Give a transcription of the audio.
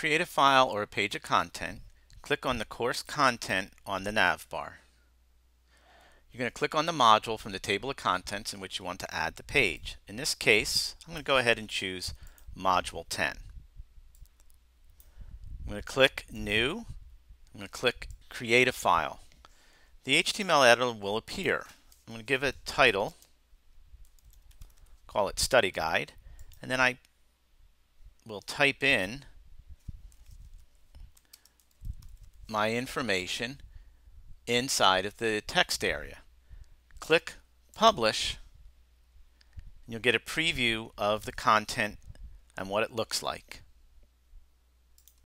create a file or a page of content, click on the course content on the nav bar. You're going to click on the module from the table of contents in which you want to add the page. In this case, I'm going to go ahead and choose Module 10. I'm going to click New. I'm going to click Create a File. The HTML editor will appear. I'm going to give it a title, call it Study Guide, and then I will type in my information inside of the text area. Click Publish, and you'll get a preview of the content and what it looks like.